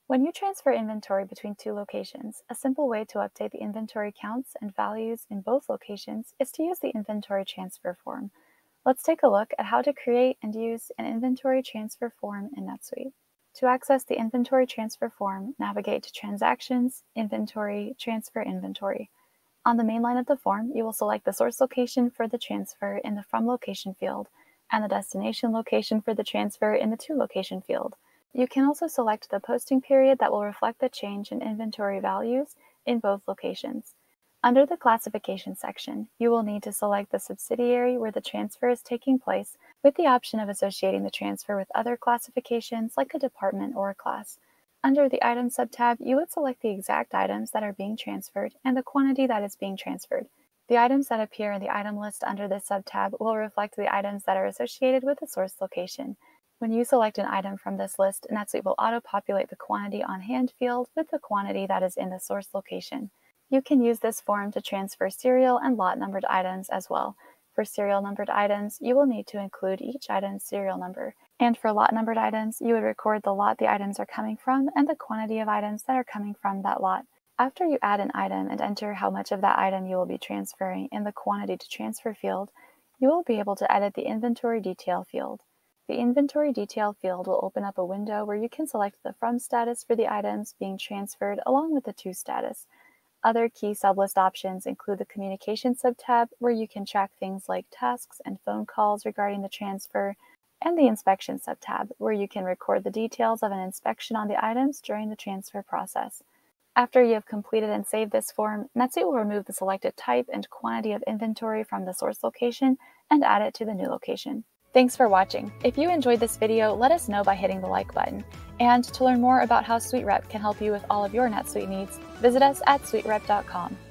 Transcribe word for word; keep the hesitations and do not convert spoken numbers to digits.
When you transfer inventory between two locations, a simple way to update the inventory counts and values in both locations is to use the inventory transfer form. Let's take a look at how to create and use an inventory transfer form in NetSuite. To access the inventory transfer form, navigate to Transactions, Inventory, Transfer Inventory. On the main line of the form, you will select the source location for the transfer in the From Location field and the destination location for the transfer in the To Location field. You can also select the posting period that will reflect the change in inventory values in both locations. Under the Classification section, you will need to select the subsidiary where the transfer is taking place with the option of associating the transfer with other classifications like a department or a class. Under the Items subtab, you would select the exact items that are being transferred and the quantity that is being transferred. The items that appear in the item list under this subtab will reflect the items that are associated with the source location. When you select an item from this list, NetSuite will auto-populate the Quantity on Hand field with the quantity that is in the source location. You can use this form to transfer serial and lot numbered items as well. For serial numbered items, you will need to include each item's serial number. And for lot numbered items, you would record the lot the items are coming from and the quantity of items that are coming from that lot. After you add an item and enter how much of that item you will be transferring in the Quantity to Transfer field, you will be able to edit the Inventory Detail field. The Inventory Detail field will open up a window where you can select the From status for the items being transferred along with the To status. Other key sublist options include the Communication subtab, where you can track things like tasks and phone calls regarding the transfer, and the Inspection subtab, where you can record the details of an inspection on the items during the transfer process. After you have completed and saved this form, NetSuite will remove the selected type and quantity of inventory from the source location and add it to the new location. Thanks for watching. If you enjoyed this video, let us know by hitting the like button. And to learn more about how SuiteRep can help you with all of your NetSuite needs, visit us at SuiteRep dot com.